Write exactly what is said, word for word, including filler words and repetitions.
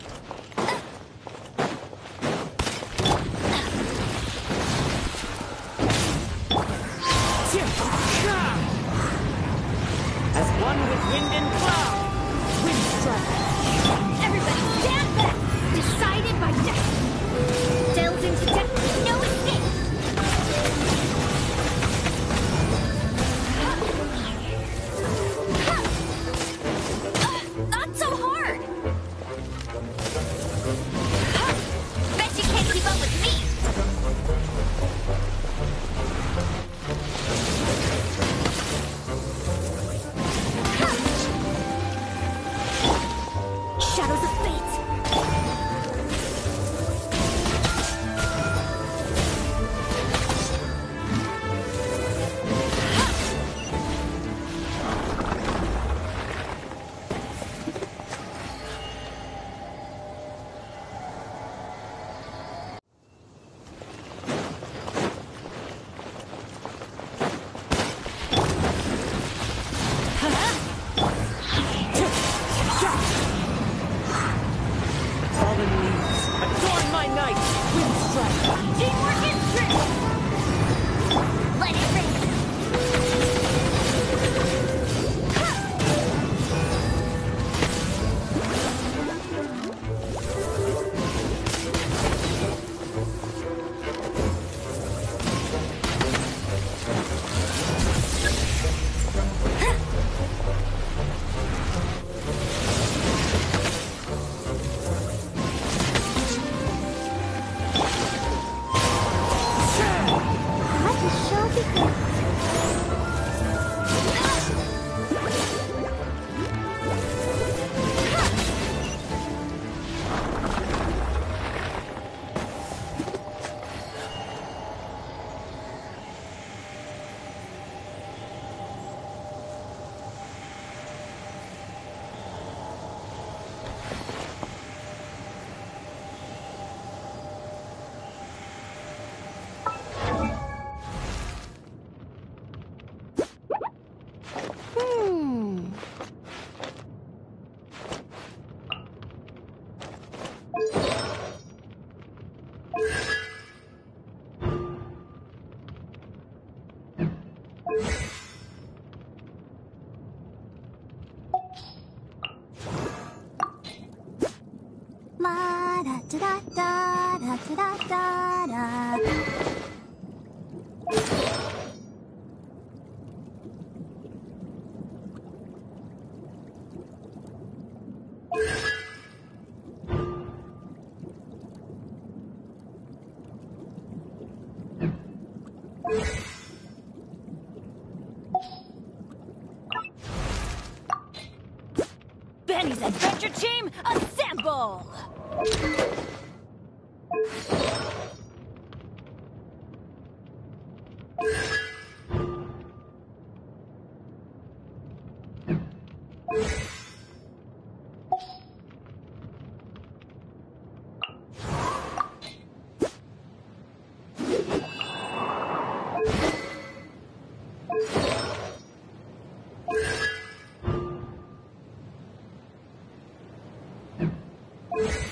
As one with wind and cloud, wind strike. Everybody stand back! Decided by destiny. Delves into destiny, no escape! Not so hard! Bet you can't keep up with me! Shadows of fate! Fallen leaves, adorn my night, wind strike. Teamwork is strength! Let it ring! La da da da da da da da da. Benny's Adventure Team, assemble! You